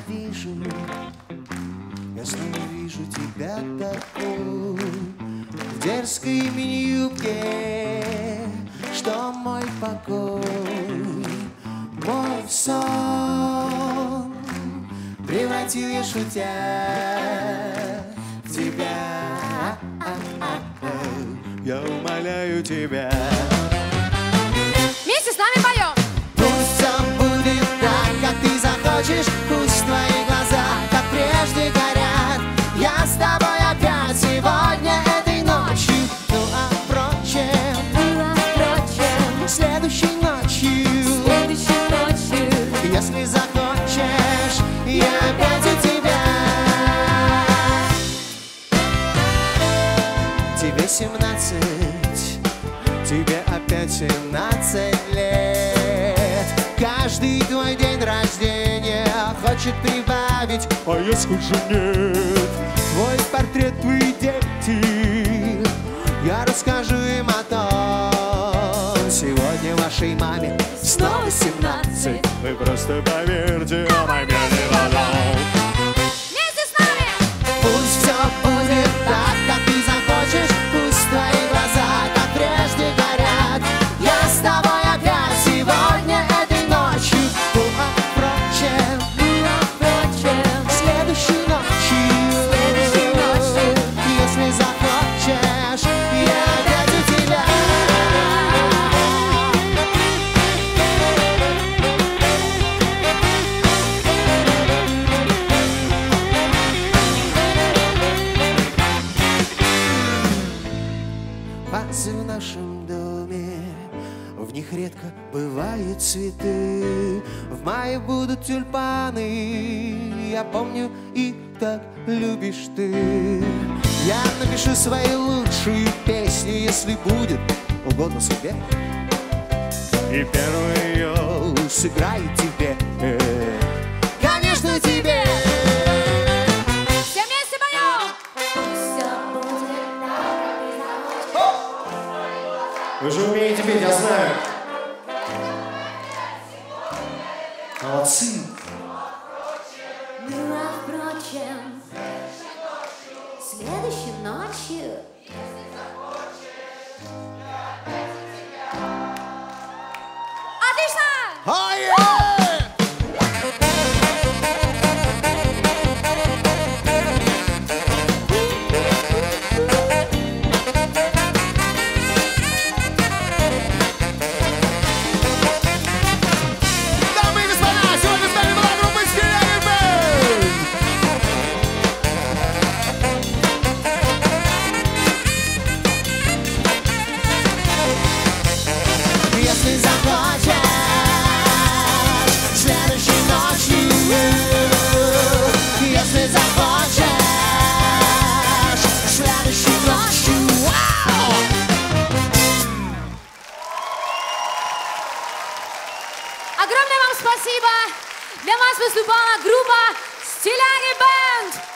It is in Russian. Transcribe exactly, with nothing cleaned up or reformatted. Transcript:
вижу, я снова вижу тебя такой, в дерзкой мини-юбке, что мой покой, мой сон превратил я, шутя, в тебя. Я умоляю тебя. Вместе с нами поем. Пусть все будет так, как ты захочешь, пусть твои глаза, как прежде, горят. Я с тобой опять сегодня этой ночью. Ну а впрочем, Ну а впрочем, следующей ночью, следующей ночью, если захочешь, я опять у тебя. Тебе семнадцать, тебе опять семнадцать лет. Каждый твой день рождения хочет прибавить, а я скажу нет. Твой портрет, твои дети, я расскажу им о том. Сегодня вашей маме снова семнадцать. Вы просто поверьте, а маме не потом. вместе с нами. Пусть все будет так, как ты захочешь, пусть твои глаза, как прежде, горят. Я с тобой опять сегодня этой ночью. Ну а впрочем, Ну а впрочем, следующей ночью, следующей ночью, если захочешь, я опять у тебя. Вазы в нашем доме, в них редко бывают цветы. В мае будут тюльпаны, я помню, их так любишь ты. Я напишу свою лучшую песню, если будет угодно судьбе, и первую ее сыграю тебе. Конечно, тебе. все вместе поем. Все будет так. Вы же умеете петь, я знаю. Молодцы. Ну а впрочем, следующей ночью, отлично! Oh, yeah! Дамы и господа, сегодня с нами была группа Стиляги Бэнд. Если захочешь, следующей ночью, если захочешь, следующей ночью. Вау! Огромное вам спасибо! Для вас выступала группа Стиляги Бэнд!